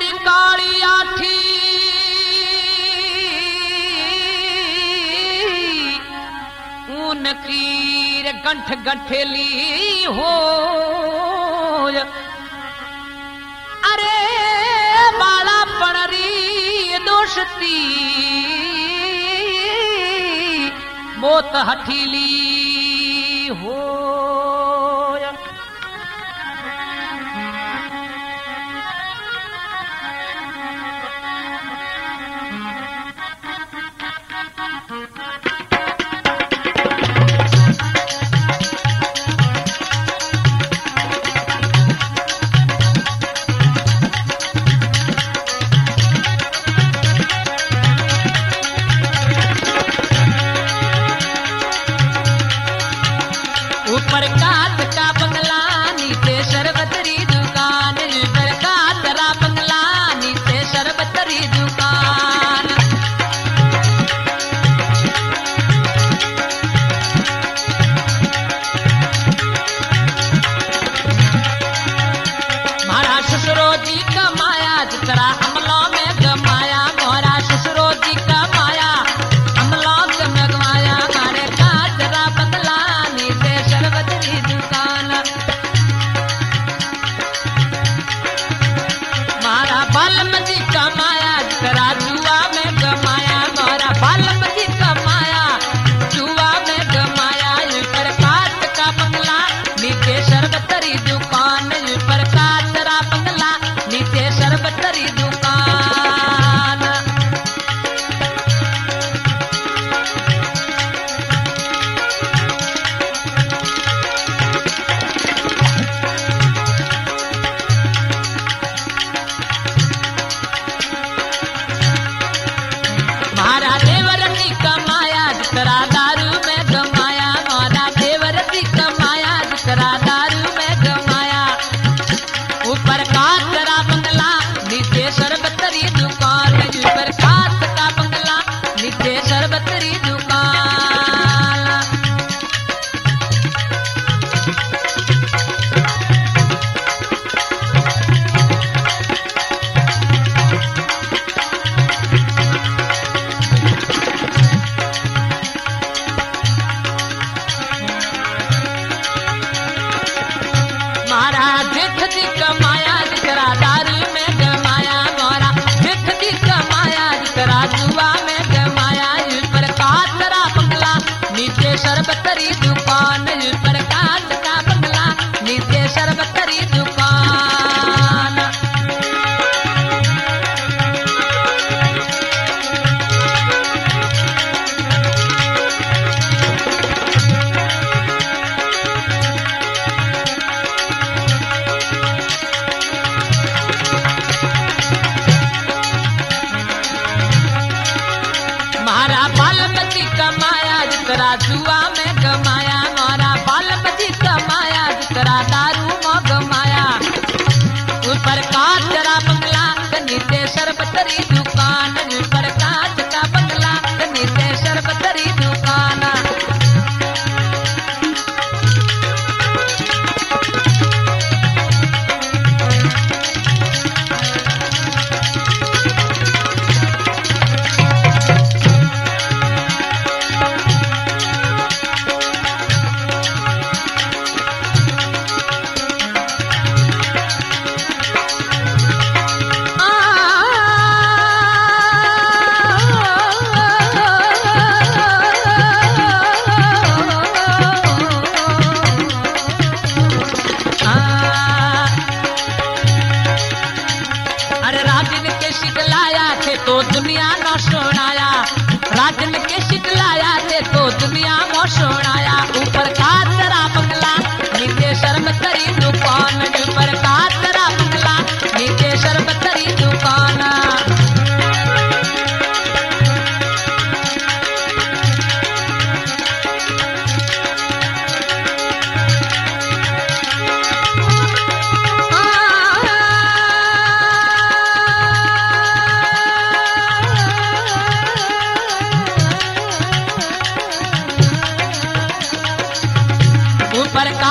काली काली आठी ऊन कीर गंठ गंठेली हो अरे बाला पणरी दोषती मोत हठीली हो ऊपर कात का बंगला नीचे शरबतरी दुकान ऊपर कात रा बंगला नीचे शरबतरी दुकान मारा ससुरो जी कमाया जितना हमलों में गमाया मोरा ससुरो जी कमाया हमलों में गमाया मारे कात रा बंगला नीचे शरबतरी दुकान मारा बालम जी कमाया जरा जुआ में गमाया मारा बालम जी कमाया जुआ में गमाया ऊपर काट का बंगला नीचे शरबतरी दुकान ऊपर काट रा बंगला नीचे शरबतरी दुकान मारा देवरती कमाया जितरा दारू में गमाया मारा देवरती कमाया जितरा दारू में गमाया ऊपर कात रा बंगला नीचे शरबतरी दुकान ऊपर कात का बंगला नीचे शरबतरी दुकान मारा जेठ जी कमाया जितरा दारू में गमाया मारा जेठ जी कमाया जितरा जुआ में गमाया ऊपर कात रा बंगला नीचे शरबतरी दुकान ऊपर कात का बंगला नीचे शरबतरी दुकान मारा बालमती कमाया जितरा जुआ में गमाया मारा बालमती कमाया जितरा दारू में गमाया ऊपर कात रा बंगला नीचे शरबतरी दुकान ऊपर कात का बंगला नीचे शरबतरी दुकान अरे राजन के शिकलाया थे तो दुनिया न सुनाया राजन के शिकलाया थे तो दुनिया में सुनाया ऊपर कात रा बंगला नीचे शरबतरी दुकान ऊपर कात रा बंगला नीचे शरबतरी दुकान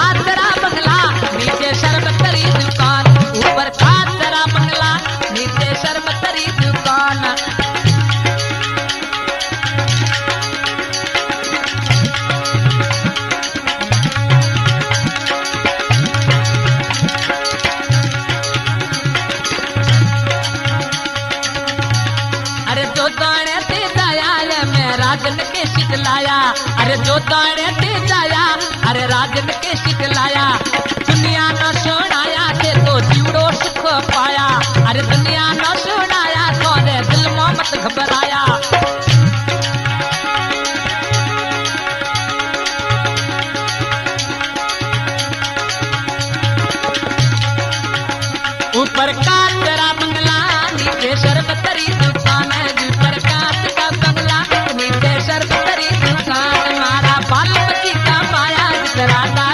नीचे जो दाड़े दे जाया अरे राजन के सिखलाया दुनिया न सुनाया थे तो जीवड़ो सुख पाया अरे दुनिया न सुनाया तो दिल में मत घबराया ऊपर का तेरा बंगला नीचे शरबतरी दुकान है ऊपर का तेरा बंगला नीचे शरबतरी दुकान मारा बाल बच्ची का माया तेरा